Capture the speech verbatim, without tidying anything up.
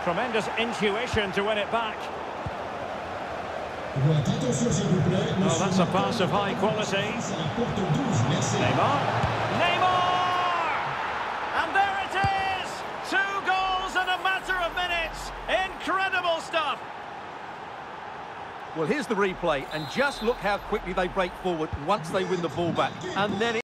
Tremendous intuition to win it back. Oh, that's a pass of high quality. Neymar. Neymar! And there it is! Two goals in a matter of minutes. Incredible stuff. Well, here's the replay, and just look how quickly they break forward once they win the ball back. And then it